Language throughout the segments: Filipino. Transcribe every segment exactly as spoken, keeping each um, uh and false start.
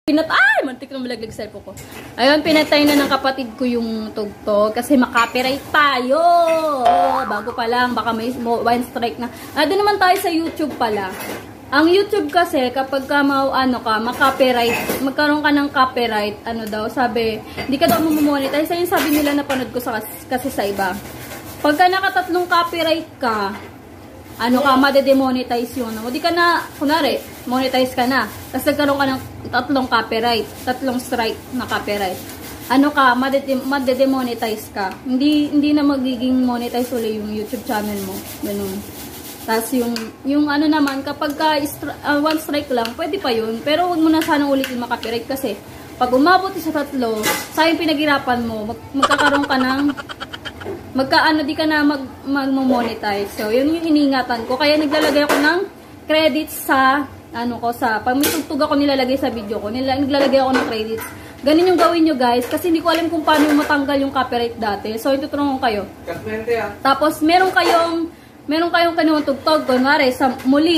Pinat ay, mantik na malaglag sa cellphone ko. Ayun, pinatay na ng kapatid ko yung tugtog kasi makapiright tayo. Bago pa lang, baka may one strike na. Ah, doon naman tayo sa YouTube pala. Ang YouTube kasi, kapag ka mau, ano ka, makapiright, magkaroon ka ng copyright, ano daw, sabi, hindi ka daw mamonetize. Ayun sabi nila, napanood ko sa, kasi sa iba. Pagka nakatatlong copyright ka, ano ka, madedemonetize yun. O di ka na, kunwari, monetize ka na. Tapos nagkaroon ka ng tatlong copyright, tatlong strike na copyright. Ano ka, madedemonetize ka. Hindi hindi na magiging monetize ulit yung YouTube channel mo. Ganun. Tapos yung, yung ano naman, kapag ka uh, one strike lang, pwede pa yun. Pero huwag mo na sanang ulitin makapiright kasi pag umabot sa tatlo, sayang pinaghirapan mo, mag magkakaroon ka ng magkaano di ka na mag magmo-monetize. So, yun yung iniingatan ko. Kaya naglalagay ako ng credits sa ano ko sa pag may tugtog ako nilalagay sa video ko. Nila, naglalagay ako ng credits. Ganun yung gawin nyo guys kasi hindi ko alam kung paano matanggal yung copyright dati. So, ituturungan ko kayo. Tapos meron kayong meron kayong kanuwang tugtog kunwari sa muli.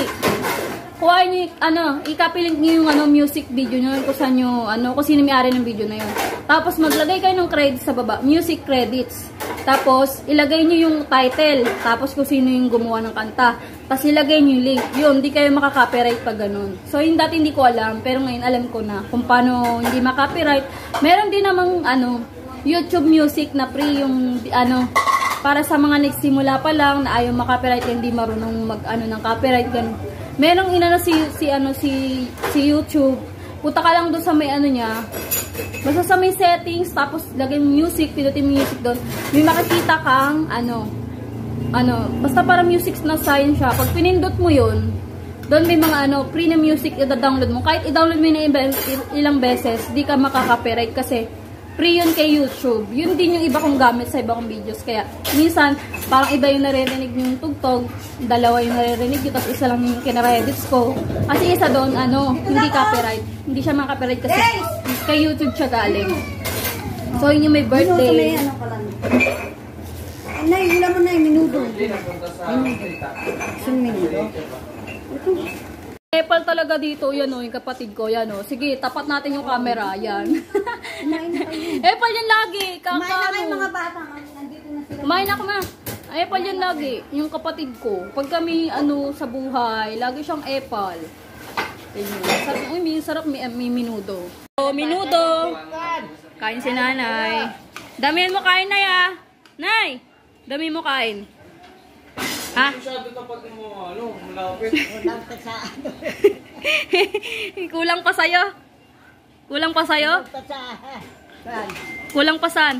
Kuha nyo, ano, i-copy link nyo yung ano, music video nyo kung saan nyo, ano, kung sino may-ari ng video na yun. Tapos maglagay kayo ng credits sa baba, music credits. Tapos ilagay nyo yung title, tapos kung sino yung gumawa ng kanta. Tapos ilagay nyo yung link. Yun, hindi kayo makaka-copyright pag ganun. So yung dati hindi ko alam, pero ngayon alam ko na kung paano hindi maka-copyright. Meron din namang, ano, YouTube Music na free yung, ano, para sa mga nagsimula pa lang na ayaw maka-copyright, hindi marunong mag-ano ng copyright, ganun. Merong inano si si ano si si YouTube. Punta ka lang doon sa may ano niya. Basta sa may settings tapos lagay music, pinutin music doon. May makikita kang ano ano, basta para music na sign siya. Pag pinindot mo 'yon, doon may mga ano, free na music i-download mo. Kahit i-download mo na ilang beses, di ka makaka-copyright kasi free yun kay YouTube. Yun din yung iba kong gamit sa iba kong videos. Kaya, minsan, parang iba yung naririnig yung tugtog. Dalawa yung naririnig yun. Tapos isa lang yung kinaredits ko. Kasi isa doon, ano, hindi copyright. Hindi siya mga-copyright kasi kay YouTube siya galing. So, yun yung may birthday. Ano pala? Nay, hula mo na yung minudo. Isang minudo. Apple talaga dito, yan o, yung kapatid ko, yan o. Sige, tapat natin yung camera, yan. Apple yan lagi, kaka kumain na kayo mga bata. Nandito na sila. Kumain ako na. Apple yan lagi, yung kapatid ko. Pag kami, ano, sa buhay, lagi siyang apple. Sarap, uy, may sarap, may, may minudo. So, minudo. Kain si nanay. Damihan mo kain na ya. Nay, dami mo kain. Ha? Ano, Kulang pa sa'yo? Kulang pa sa'yo? Kulang pa saan?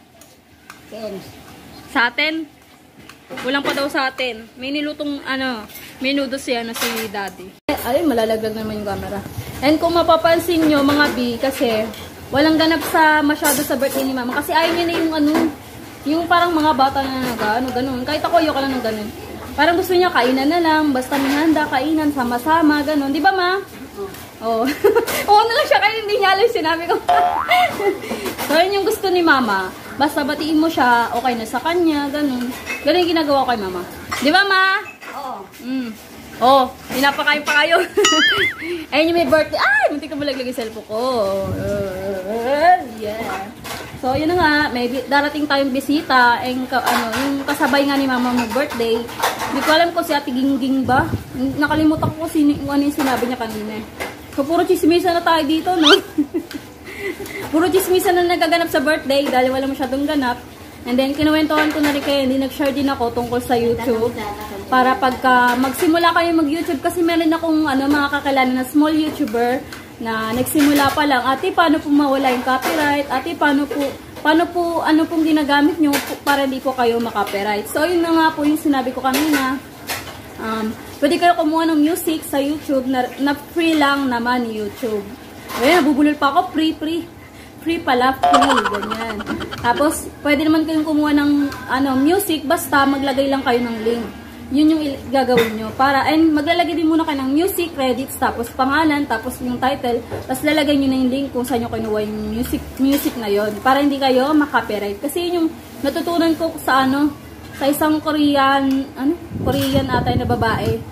Sa atin? Kulang pa daw sa atin. May nilutong, ano, minudo siya na si daddy. Ay, malalaglag naman yung camera. And kung mapapansin nyo, mga B, kasi walang ganap sa masyado sa birthday ni mama. Kasi ayaw niya na yung, ano, yung parang mga bata na nag-ano, ganun. Kahit ako, ayoko lang ng ganun. Parang gusto niya kainan na lang, basta may handa, kainan, sama-sama, ganun. Di ba, ma? Oo. Oo na lang siya, kaya hindi niya alam sinabi ko. So, yun yung gusto ni mama. Basta batiin mo siya, okay na sa kanya, ganun. Ganun yung ginagawa ko kay mama. Di ba, ma? Oo. Mm. Oo, pinapakain pa kayo. Ayun yung may birthday. Ay, muntik ka malaglag yung cellphone ko. Uh, yeah. So, yun na nga, may darating tayong bisita, yung, ano, yung kasabay nga ni mama mag-birthday. Hindi ko alam kung si Ate Gingging ba. Nakalimutan ko kung ano yung sinabi niya kanina. So, puro chismisa na tayo dito, no? Puro chismisa na nagaganap sa birthday dahil wala masyadong ganap. And then, kinuwentuhan ko na rin kayo, hindi nag-share din ako tungkol sa YouTube. Para pagka magsimula kayo mag-YouTube, kasi meron akong ano, mga kakilala na small YouTuber na nagsimula pa lang, ate, paano po mawala yung copyright? Ate, paano po, paano po, ano pong ginagamit nyo para hindi po kayo makopyright? So, yun na nga po yung sinabi ko kanina. Um, pwede kayo kumuha ng music sa YouTube na, na free lang naman YouTube. Ayan, nabubulol pa ako, free, free. Free pala, free, ganyan. Tapos, pwede naman kayong kumuha ng ano, music, basta maglagay lang kayo ng link. Yun yung gagawin nyo. Para, and maglalagay din muna kayo ng music, credits, tapos pangalan, tapos yung title, tapos lalagay nyo na yung link kung saan nyo kinuha yung music, music na yon para hindi kayo makopyright. Kasi yun yung natutunan ko sa ano, sa isang Korean, ano, Korean atay na babae.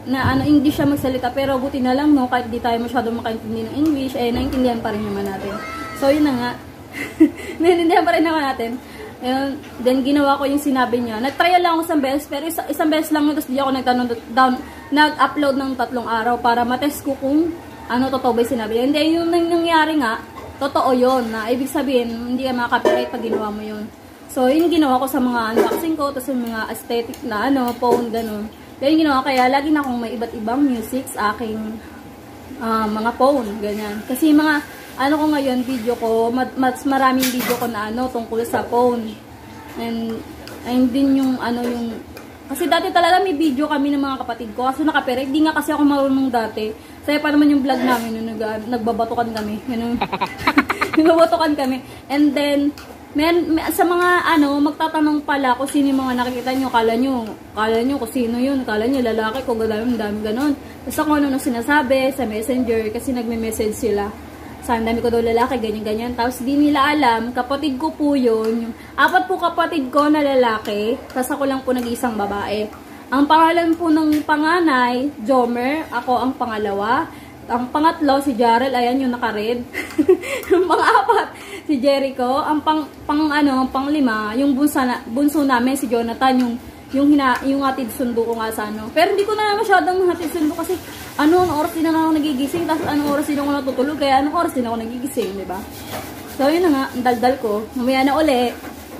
na ano, English siya magsalita, pero buti na lang, no, kahit di tayo masyadong makaintindi ng English, eh, naintindihan pa rin naman natin. So, yun na nga. Naintindihan pa rin naman natin. Ayun, then, ginawa ko yung sinabi niya. Nag-trial lang ako isang beses, pero isa, isang beses lang yun, tapos di ako nagtanong down, nag-upload ng tatlong araw para matest ko kung ano, totoo ba yung sinabi niya. Hindi, yung nangyari nga, totoo yun, na ibig sabihin, hindi ka makaka-copyright pag ginawa mo yun. So, yun ginawa ko sa mga unboxing ko, tapos yung mga aesthetic na, ano, phone, ganun. Kaya yung ginawa, kaya lagi na akong may iba't ibang music sa aking uh, mga phone, ganyan. Kasi mga, ano ko ngayon, video ko, mas maraming video ko na, ano, tungkol sa phone. And, and din yung, ano, yung, kasi dati talaga may video kami ng mga kapatid ko, kaso nakapirate, di nga kasi ako marunong dati. Saya pa naman yung vlog namin, nung nag, nagbabatukan kami, ganun. Nagbabatukan kami. And then, Men, sa mga ano, magtatanong pala kung sino yung mga nakikita nyo, kala nyo, kala nyo kung sino yun, kala nyo lalaki, kung dami, dami ganon. Basta kung ano nung sinasabi sa messenger, kasi nagme-message sila. Sa dami ko daw lalaki, ganyan-ganyan. Tapos di nila alam, kapatid ko po yun. Yung, apat po kapatid ko na lalaki, tapos ako lang po nag-iisang babae. Ang pangalan po ng panganay, Jomer, ako ang pangalawa. Ang pangatlo, si Jarrell, ayan yung naka-red. Ang pang-apat, si Jericho. Ang pang, pang ano, ang pang-lima, yung bunso, na, bunso namin, si Jonathan, yung, yung, hina, yung hatid sundo ko nga sa ano. Pero hindi ko na masyadong hatid sundo kasi ano, anong oras din na ako nagigising, tapos anong oras din ako natutulog, kaya anong oras din ako nagigising, di ba? So, yun na nga, ang daldal ko. Mamaya na uli.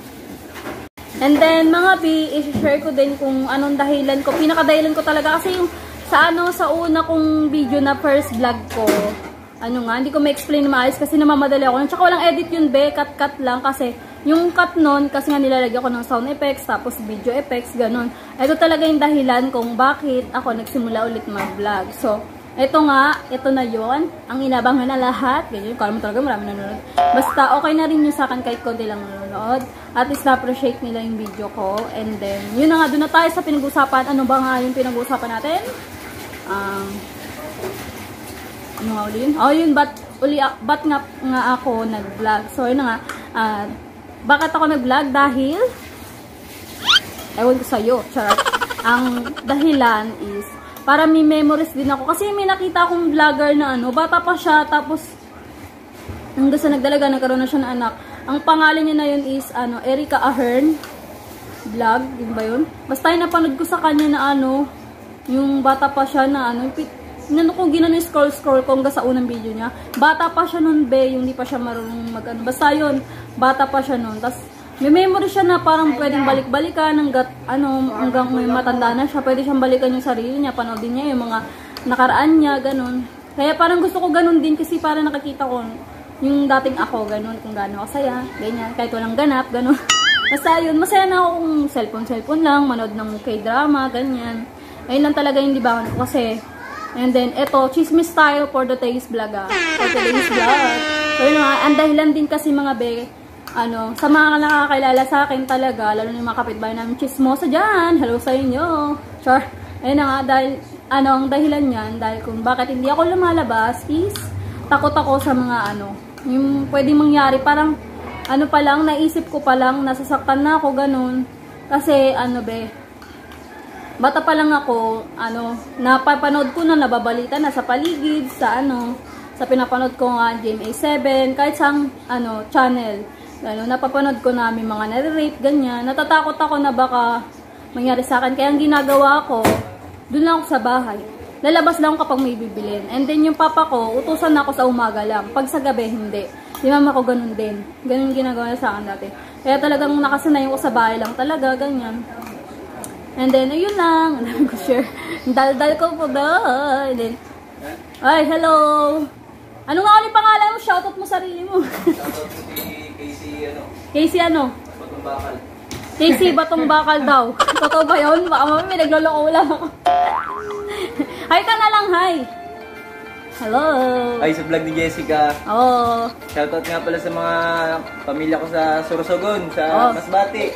And then, mga B, i-share ko din kung anong dahilan ko. Pinakadahilan ko talaga kasi yung sa ano, sa una kong video na first vlog ko, ano nga, hindi ko ma-explain na maayos kasi namamadali ako. Tsaka walang edit yun, be, cut-cut lang kasi yung cut nun, kasi nga nilalagyan ko ng sound effects, tapos video effects, ganun. Ito talaga yung dahilan kung bakit ako nagsimula ulit mag-vlog. So, ito nga, ito na yon ang inabangan na lahat. Ganyan, kala mo talaga marami nanonood. Basta, okay na rin yung sa akin kahit konti lang nanonood. At least na-appreciate nila yung video ko. And then, yun na nga, doon na tayo sa pinag-usapan. Ano ba nga yung pinag-usapan natin? Um, ano nga uli yun? Oh, yun, ba't, uli, ba't nga, nga ako nag-vlog? So, yun na nga, uh, bakit ako nag-vlog? Dahil, ewan ko sa'yo, charot. Ang dahilan is, para may memories din ako. Kasi may nakita akong vlogger na ano, bata pa siya, tapos, hanggang sa nagdalaga, nagkaroon na siya ng anak. Ang pangalan niya na yun is, ano, Erica Ahern vlog, yun ba yun? Basta yung napanood ko sa kanya na ano, yung bata pa siya na ano, inano ko, ginano yung scroll-scroll ko hanggang sa unang video niya. Bata pa siya nun, be, yung di pa siya marunong mag-ano. Basta yun, bata pa siya nun. Tapos, may memory siya na parang pwedeng balik-balikan hanggang, ano, hanggang may matanda na siya. Pwede siyang balikan yung sarili niya, panoodin niya yung mga nakaraan niya, ganun. Kaya parang gusto ko ganun din kasi parang nakakita ko yung dating ako, ganun, kung gano'n ako saya, ganyan, kahit walang ganap, ganun. Basta yun, masaya na ako kung cellphone-cellphone lang, manood ng K-drama, ganyan. Ayun lang talaga yung libangan ko kasi. And then, eto, chismis style for the today's vlog, ah. For today's vlog. So, yun nga, ang dahilan din kasi mga be, ano, sa mga nakakilala sa akin talaga, lalo na yung mga kapitbahay namin, chismosa dyan, hello sa inyo. Sure. Ayun na nga, dahil, ano, ang dahilan yan, dahil kung bakit hindi ako lumalabas is, takot ako sa mga, ano, yung pwedeng mangyari, parang, ano pa lang, naisip ko pa lang, nasasaktan na ako, ganun. Kasi, ano be, bata pa lang ako, ano, napapanood ko na, nababalita na sa paligid, sa ano, sa pinapanood ko nga G M A seven, kahit sa ano, channel. Ano, napapanood ko na may mga nare-rape, ganyan. Natatakot ako na baka mangyari sa akin. Kaya ang ginagawa ko, dun lang ako sa bahay. Lalabas lang kapag may bibilin. And then yung papa ko, utusan na ako sa umaga lang. Pag sa gabi, hindi. Si mama ko ganun din. Ganun ginagawa na sa akin dati. Kaya talagang nakasanayin ko sa bahay lang talaga, ganyan. And then, ayun lang. Alam ko share. Dal-dal ko po ba? And then, ay, hello. Ano nga ulit pangalan mo? Shoutout mo sarili mo. Shoutout mo si Casey, ano? Casey, ano? Batong Bakal. Casey, Batong Bakal daw. Totoo ba yun? Baka mami, may nagloloko lang ako. Hi ka na lang, hi. Hello. Ay, sa vlog ni Jessica. Oo. Oh. Shoutout nga pala sa mga pamilya ko sa Sorsogon, sa oh. Masbate.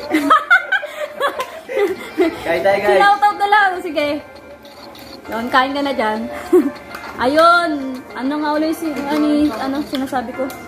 Kain tayo, guys. Shoutout na lang. Sige. Yun, kain ka na dyan. Ayun. Ano nga ulit si, ano, ano sinasabi ko?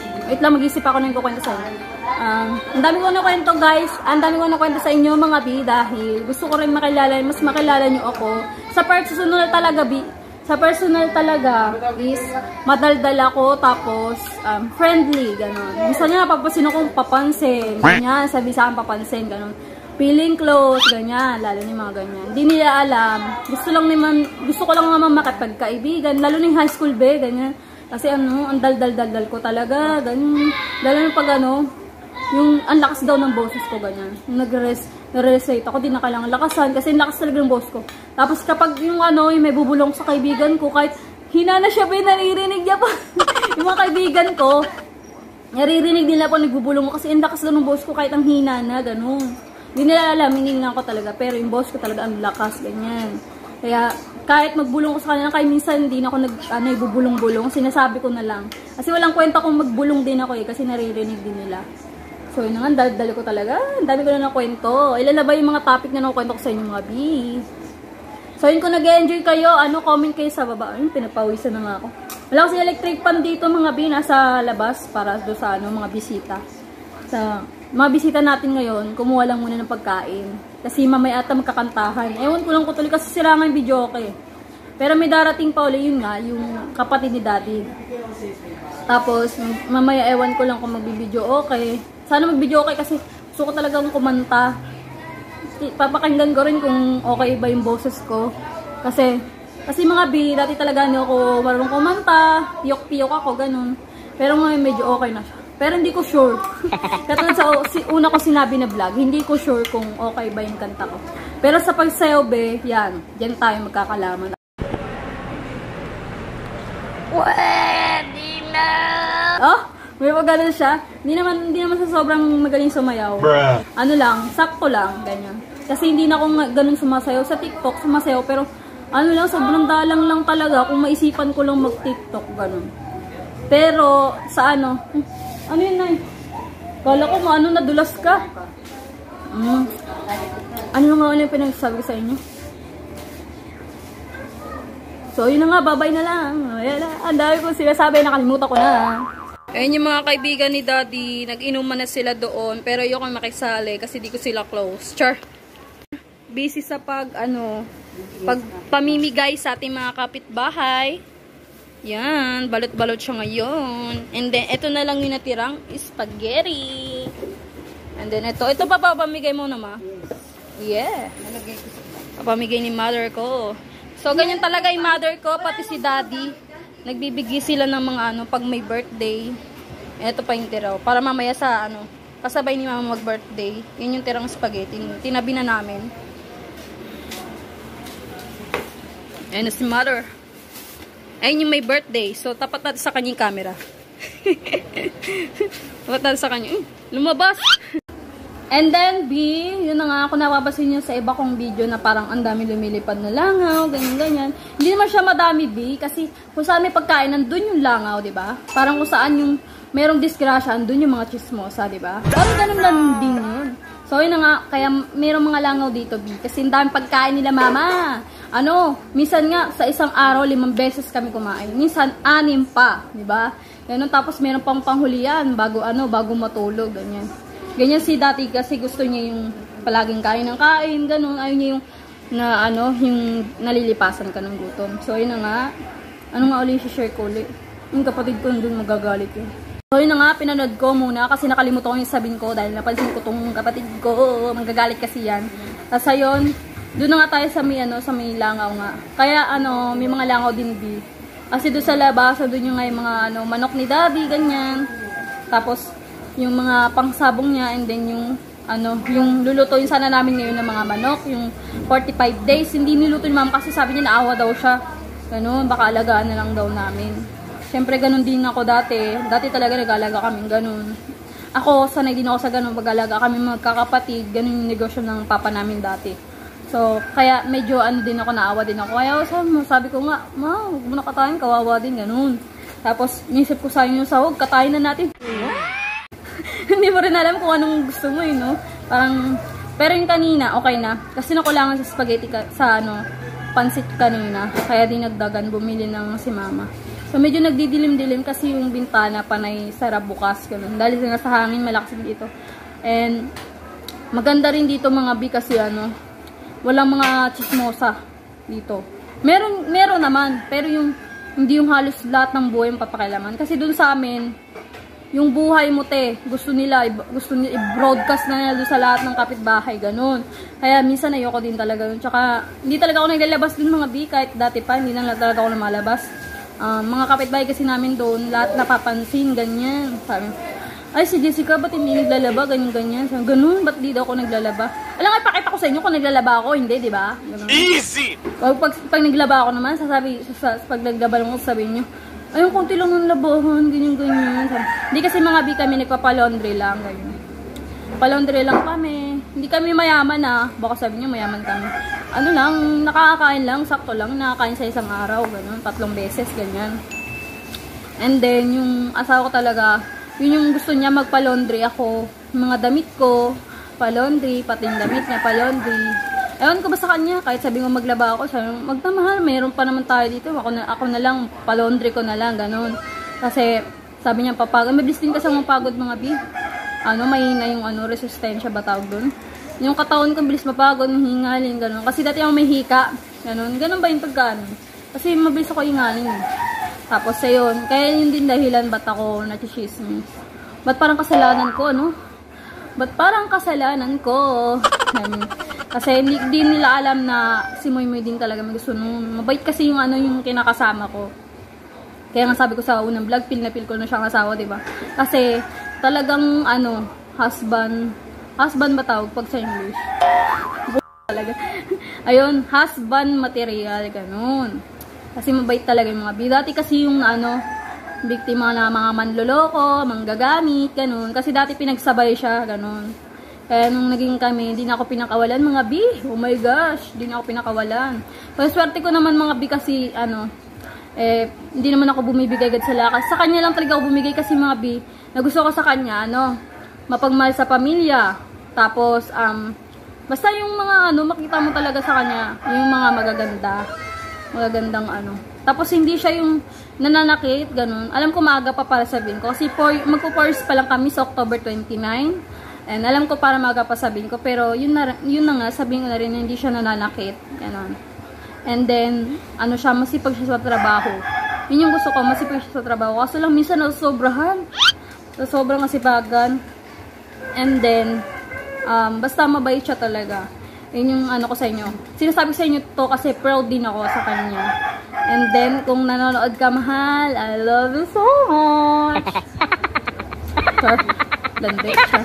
Wait lang, mag-isip ako ng kukwento sa inyo. Um, ang dami ko na kwento guys. Ang dami ko na kwento sa inyo mga bi. Dahil gusto ko rin makilala, mas makilala nyo ako. Sa personal talaga bi. Sa personal talaga is madaldal ako. Tapos um, friendly. Ganon. Minsan nga papasin akong papansin. Ganyan. Sabi sa akin papansin. Ganon. Feeling close. Ganyan. Lalo ni mga ganyan. Hindi nila alam. Gusto lang naman, gusto ko lang naman makipagkaibigan. Lalo ni high school be. Ganyan. Kasi ano, ang dal-dal-dal-dal ko talaga, ganyan. Lalo na pag ano, yung ang lakas daw ng boses ko, ganyan. Yung nag-recite ako, di na kailangan lakasan kasi ang lakas talaga ng boses ko. Tapos kapag yung ano, yung may bubulong sa kaibigan ko, kahit hina na siya, may naririnig niya pa. Yung mga kaibigan ko, naririnig nila po nagbubulong ko kasi ang lakas daw ng boses ko kahit ang hina na, ganun. Hindi nila alam, hiningan ko talaga, pero yung boses ko talaga ang lakas, ganyan. Kaya, kahit magbulong ko sa kanila, kaya minsan hindi na ako nag, ano, ibubulong-bulong, sinasabi ko na lang. Kasi walang kwenta kung magbulong din ako eh, kasi naririnig din nila. So, yun nga, dal-dali ko talaga. Ang dami ko na nakwento. Ilan na ba yung mga topic na nakwento ko sa inyo mga bi? So, yun kung nag-enjoy kayo, ano, comment kayo sa baba. Ayun, pinapawisan na nga ako. Wala kasi electric pan dito mga bi, nasa labas para do sa ano, mga bisita. Sa mga bisita natin ngayon, kumuha lang muna ng pagkain. Kasi mamaya ata magkakantahan. Ewan ko lang ko tuloy kasi sira nga yung video okay. Pero may darating pa ulit yun nga, yung kapatid ni daddy. Tapos, mamaya ewan ko lang kung magbibideo okay. Sana magbideo okay kasi gusto ko talagang kumanta. Papakinggan ko rin kung okay ba yung boses ko. Kasi, kasi mga bi, dati talaga hindi ako marunong kumanta. Piyok-piyok ako, ganun. Pero ngayon medyo okay na siya. Pero hindi ko sure. Katulad sa si, una ko sinabi na vlog, hindi ko sure kung okay ba yung kanta ko. Pero sa pagsayaw be, yan. Diyan tayo magkakalaman. Pwede na! Oh, may pag-ganon siya. Hindi naman, hindi naman sa sobrang magaling sumayaw. Bruh. Ano lang, sakto lang, ganyan. Kasi hindi na ako ganun sumasayaw. Sa TikTok, sumasayaw. Pero ano lang, sobrang dalang lang talaga. Kung maisipan ko lang mag-TikTok, ganun. Pero sa ano... Ano yun, Nay? Kala ko mo, ano, nadulas ka. Mm. Ano nga ulit yung pinagsasabi sa inyo? So, yun na nga, babay na lang. Ang dami ko sinasabi, nakalimutan ko na. Ayun yung mga kaibigan ni Daddy, nag-inuman na sila doon, pero ayoko makisali kasi di ko sila close. Char! Busy sa pag, ano, pag pamimigay sa ating mga kapitbahay. Yan, balot-balot siya ngayon. And then, ito na lang yung natirang spaghetti. And then, ito. Ito pa papamigay mo na, ma? Yeah. Papamigay ni mother ko. So, ganyan talaga yung mother ko, pati si daddy. Nagbibigay sila ng mga ano, pag may birthday. Ito pa yung tiraw. Para mamaya sa, ano, kasabay ni mama mag-birthday. Yun yung tirang spaghetti. Tinabi na namin. Ayan na si mother. Ayun yung may birthday. So, tapat natin sa kanyang camera. Tapat natin sa kanya. Mm, lumabas! And then, B, yun na nga ako napapasin nyo sa iba kong video na parang ang dami lumilipad na langaw, ganyan-ganyan. Hindi naman siya madami, B, kasi kung saan may pagkain, nandun yung langaw, diba? Parang kung saan yung merong disgrasya, nandun yung mga chismosa, diba? Parang ganun lang din yun. So, yun na nga, kaya merong mga langaw dito, B, kasi ang dami pagkain nila, mama. Ano, minsan nga, sa isang araw, limang beses kami kumain. Minsan, anim pa, di ba? Ganun, tapos meron pang panghulian, bago ano, bago matulog, ganyan. Ganyan si dati kasi gusto niya yung palaging kain ng kain, ganun. Ayaw niya yung, na ano, yung nalilipasan ka ng gutom. So, yun na nga. Ano nga ulit share ko ulit? Yung kapatid ko nandun magagalit yun. So, yun na nga, pinanood ko muna kasi nakalimutan ko yung sabihin ko dahil napansin ko tong kapatid ko, magagalit kasi yan. Tapos ayun, doon na nga tayo sa may, ano, sa may langaw nga. Kaya ano, may mga langaw din B. Kasi doon sa labas, doon yung nga yung mga ano, manok ni daddy, ganyan. Tapos, yung mga pangsabong niya, and then yung, ano, yung lulutuin sana namin ngayon ng mga manok, yung forty-five days. Hindi niluto ni mama kasi sabi niya naawa daw siya. Ganun, baka alagaan na lang daw namin. Siyempre, ganun din ako dati. Dati talaga nag-alaga kami, ganun. Ako, sanay din ako sa ganun, mag-alaga kami magkakapatid. Ganun yung negosyo ng papa namin dati. So, kaya medyo ano din ako, naawa din ako. Kaya sabi ko nga, ma, huwag mo na katayin, kawawa din, ganun. Tapos, nisip ko sa inyo, sahog, katayin na natin. Hindi mo rin alam kung anong gusto mo, eh, no? Parang, pero yung kanina, okay na. Kasi nakulangan sa spaghetti, ka, sa ano, pansit kanina. Kaya dinagdagan, bumili ng si mama. So, medyo nagdidilim-dilim kasi yung bintana panay sarap bukas. Ganun. Dahil nga sa hangin, malakas dito. And, maganda rin dito mga bi kasi ano, walang mga chismosa dito. Meron, meron naman, pero yung, hindi yung halos lahat ng buhay yung papakilaman. Kasi dun sa amin, yung buhay mo te, gusto nila, gusto nila i-broadcast na nila doon sa lahat ng kapitbahay, ganun. Kaya minsan ayoko din talaga yun. Tsaka, hindi talaga ako naglalabas dun mga bi, kahit dati pa, hindi na talaga ako lumalabas. Um, mga kapitbahay kasi namin doon, lahat napapansin, ganyan. Sabi, ay si Jessica, ba't hindi naglalaba, ganyan, ganyan. Sabi, ganun, ba't di daw ako naglalaba? Alam nga, ipakita ko sa inyo kung naglalaba ako, hindi, di ba? Easy! Pag, pag, pag naglaba ako naman, sasabi, sa, pag naglaba lang ako, sabihin nyo, ayun, konti lang ng labahan, ganyan, ganyan. Hindi kasi mga bi kami, nagpapalaundry lang, ganyan. Palaundry lang kami. Hindi kami mayaman ah. Baka sabi nyo, mayaman kami. Ano lang, nakakakain lang, sakto lang, nakakain sa isang araw, ganun, tatlong beses, ganyan. And then, yung asawa ko talaga, yun yung gusto niya, magpalaundry ako. Mga damit ko, palaundry, pati yung damit niya, palaundry. Ewan ko ba sa kanya, kahit sabi mo maglaba ako, sabi mo, magtamahal, mayroon pa naman tayo dito, ako na, ako na lang, palaundry ko na lang, ganun. Kasi, sabi niya, papagod, mabilis din kasi mapagod mga bi. Ano, mahina yung ano, resistensya ba tawag dun? Yung katawan ko, bilis mapagod, hingalin, ganun. Kasi dati ako may hika, ganun. Ganun ba yung pagkaan? Kasi mabilis ako hingalin. Tapos, ayun, kaya yun din dahilan ba't ako nachismis. Ba't parang kasalanan ko, ano? Ba't parang kasalanan ko? Kasi hindi din nila alam na si Moymoy din talaga may gusto nung mabait kasi yung ano yung kinakasama ko. Kaya nga sabi ko sa unang vlog, pil na pil ko na siyang asawa, diba? Kasi talagang ano, husband, husband ba tawag pag sa English? Talaga. Ayun, husband material, ganun. Kasi mabait talaga yung mga bi. Dati kasi yung ano, biktima na mga manloloko, manggagamit, ganun. Kasi dati pinagsabay siya, ganun. Kaya nung naging kami, hindi na ako pinakawalan mga bi. Oh my gosh, hindi na ako pinakawalan. Pero swerte ko naman mga bi kasi, ano, eh, hindi naman ako bumibigay agad sa lakas. Sa kanya lang talaga ako bumigay kasi mga bi, na gusto ko sa kanya, ano, mapagmahal sa pamilya. Tapos, um, basta yung mga, ano, makita mo talaga sa kanya, yung mga magaganda. Magagandang, ano. Tapos, hindi siya yung nananakit, ganun. Alam ko maaga pa para sabihin ko. Kasi, magpo-force pa lang kami sa October twenty-nine. And alam ko para maga pa sabihin ko, pero yun na, yun na nga, sabihin ko na rin, hindi siya nananakit. Ganon. And then, ano siya, masipag siya sa trabaho. Yun yung gusto ko, masipag siya sa trabaho. Kaso lang, minsan nasobrahan. So, sobrang masipagan. And then, um, basta mabait siya talaga. Yun yung ano ko sa inyo. Sinasabi sa inyo to kasi proud din ako sa kanya. And then, kung nanonood ka, mahal, I love you so much. Sure. Landi siya.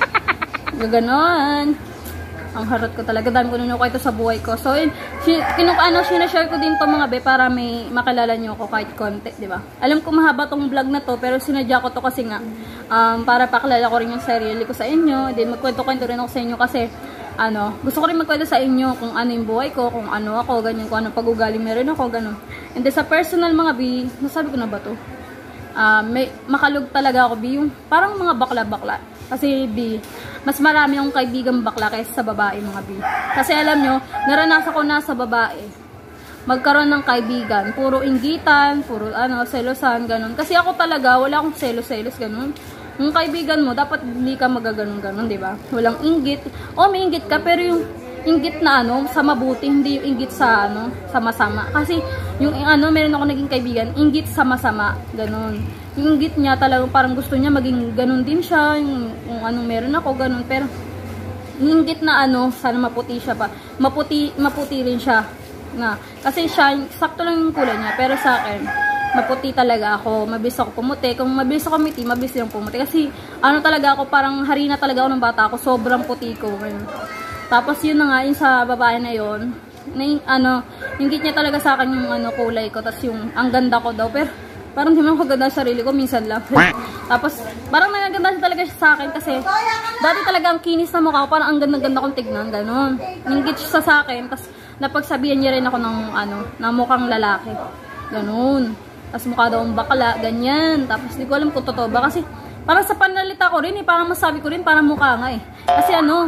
Gaganon. Ang harot ko talaga. Dami ko nunok ito sa buhay ko. So, yun, kinuk ano, sinashare ko din to mga be para may makilala nyo ako kahit konti, di ba? Alam ko mahaba tong vlog na to, pero sinadya ko to kasi nga, um, para pakilala ko rin yung sarili ko sa inyo. Then, magkwento-kwento rin ako sa inyo kasi, ano, gusto ko rin magkwento sa inyo kung ano yung buhay ko, kung ano ako, ganyan, kung ano pag-ugali meron ako, ganun. And then, sa personal mga be, nasabi ko na ba to? Uh, may, makalug talaga ako, be, yung parang mga bakla-bakla. Kasi, be, mas marami akong kaibigang bakla kaysa sa babae, mga bi. Kasi alam nyo, naranasan ko na sa babae. Magkaroon ng kaibigan. Puro inggitan, puro ano, selosan, ganun. Kasi ako talaga, wala akong selos-selos, ganun. Yung kaibigan mo, dapat hindi ka magaganon-ganon, di ba? Walang inggit. O, may inggit ka, pero yung inggit na ano, sa mabuti, hindi yung inggit sa ano, sa masama. Kasi, yung ano, meron ako naging kaibigan, inggit sa masama, ganun. Yung inggit niya talagang parang gusto niya maging ganun din siya, yung, yung anong meron ako, ganun. Pero, yung inggit na ano, sana maputi siya pa. Maputi, maputi rin siya. Na, kasi siya, sakto lang yung kulay niya. Pero sa akin, maputi talaga ako. Mabilis ako pumuti. Kung mabilis ako miti, mabilis lang pumuti. Kasi, ano talaga ako, parang harina talaga ako ng bata ako. Sobrang puti ko. Ganun. Tapos, yun na nga, yung sa babae na yun, na yung, ano, yung inggit niya talaga sa akin yung ano, kulay ko. Tapos yung, ang ganda ko daw. Pero, parang hindi mo kaganda sa sarili ko, minsan lang. Tapos, parang nagaganda siya talaga siya sa akin kasi dati talaga ang kinis na mukha ko, parang ang ganda-ganda kong tignan, gano'n. Ninggit siya sa akin, tapos napagsabihan niya rin ako ng, ano, ng mukhang lalaki. Gano'n. Tapos mukha daw ang bakla, ganyan. Tapos, di ko alam kung totoo ba kasi parang sa panalita ko rin, eh, parang masabi ko rin, parang mukha nga eh. Kasi ano,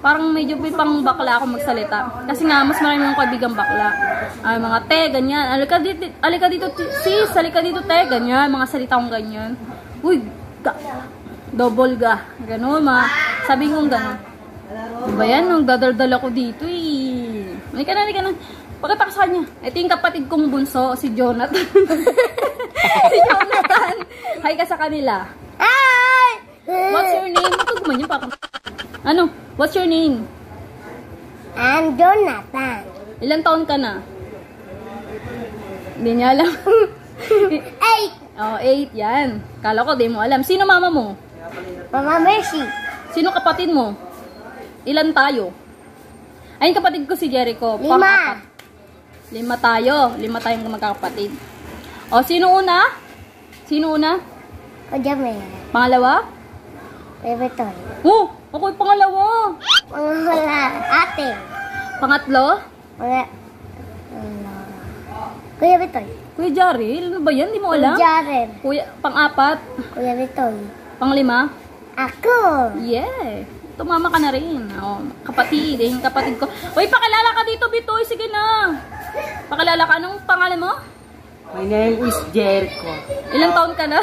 parang medyo pang bakla ako magsalita. Kasi nga, mas marami akong kaibigang bakla. Ay, mga te, ganyan. Alika dito, alika dito, sis, alika dito, te, ganyan. Mga salita kong ganyan. Uy, ga, double ga. Ganun, mga, sabi kong ganun. Diba yan, nung dadaldal ako dito, eh. Alika na, alika na. Pakita ka sa kanya. Ito yung kapatid kong bunso, si Jonathan. Si Jonathan. Hi ka sa kanila. Hi! What's your name? Matugman yung papa. Ano? What's your name? I'm Jonathan. Ilang taon ka na? Hindi niya alam. Eight. Oh, eight. Yan. Kala ko, di mo alam. Sino mama mo? Mama Mercy. Sino kapatid mo? Ilan tayo? Ayun, kapatid ko si Jericho. Lima. Pang-apat. Lima tayo. Lima tayong magkakapatid. O, sino una? Sino una? O Jamel. Pangalawa? Bebeton. Oh, ako yung pangalawa. Mga wala. Ate. Pangatlo? Mga... Ano? Kuya Betoy. Kuya Jaril. Ano ba yan? Di mo alam? Kuya Jaren. Kuya, pang-apat? Kuya Betoy. Panglima? Ako. Yeah. Tumama ka na rin. Oh, kapatid, eh, yung kapatid ko. Uy, pakilala ka dito, Bitoy. Sige na. Pakilala ka. Anong pangalan mo? My name is Jericho. Ilang taon ka na?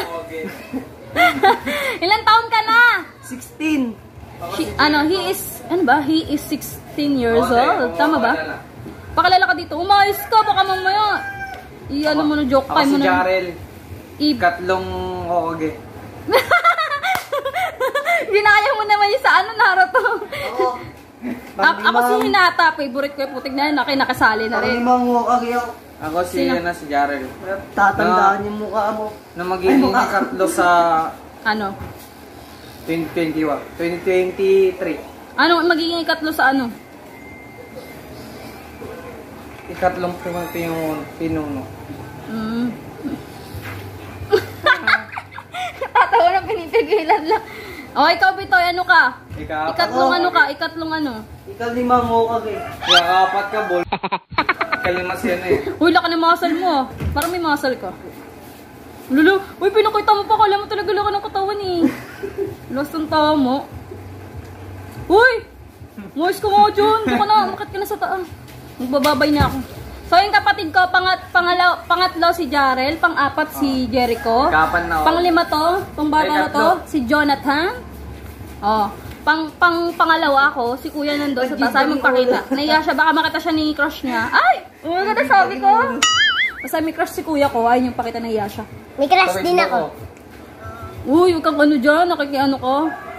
Ilang taon ka na? sixteen. He, ano, he is, ano ba? He is sixteen years old. Tama ba? Pakilala ka dito. Umayos ka, baka mamaya. I-ano mo na, joke Ako time mo si na. Jarel. I- Katlong Hokage. Ginaya mo naman yung sa ano, Naruto. A- ako si Hinata. Favorite ko yung putik na yun. Aki, nakasali na rin. Hokage ako. Ako si, Sino? na, si Jarel. Tatandaan yung mukha mo. Na magiging ikatlo sa Ano? twenty twenty-one. twenty twenty-three. Ano, magiging ikatlo sa ano? Ikatlong pinuno. pinuno. Mm. Tatawa na pinipigilan lang. O, ikaw, Bitoy, ano ka? Ikaw, Ikatlong ano ka? Ikatlong ano? Ikalimang Hokage. kaya kapat ka, bol. Kalimas yan eh. Uy, laki ng muscle mo. Parang may muscle ka. Lulu, uy, pinakita mo pa. Kala mo talaga laki ng katawan eh. Lost ang tawa mo. Uy! Moist ka nga dyan. Doon ka na. Umakit ka na sa taas. Magbababay na ako. So, yung kapatid ko, pangat, pangalaw, pangatlo si Jarel, pang-apat si Jericho. Kapan na ako. Panglima to, pangbata Ay, na to, tatlo. si Jonathan. Oh, pang, pang pangalawa ako, si Kuya nandun sa taas. Ay, magpakita. Naiya siya, baka makita siya ni crush niya. Ay! Oh my God, sabi ko. Basta may crush si Kuya ko, ayun yung pakita na iya siya. May crush din ako. Uy, huwag kang ano dyan, nakikiano ko.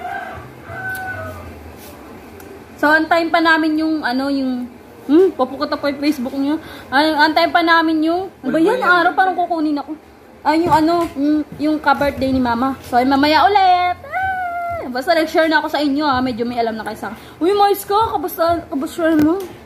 So, antayin pa namin yung, ano, yung, hmm, papukata pa yung Facebook niyo. Ay, antayin pa namin yung, ano ba yan, araw, parang kukunin ako. Ay, yung ano, yung, yung ka-birthday ni Mama. So, ay, mamaya ulit. Ah, basta nag-share na ako sa inyo, ha. Medyo may alam na kayo sa akin. Uy, mais ka, kabusta, kabusta mo.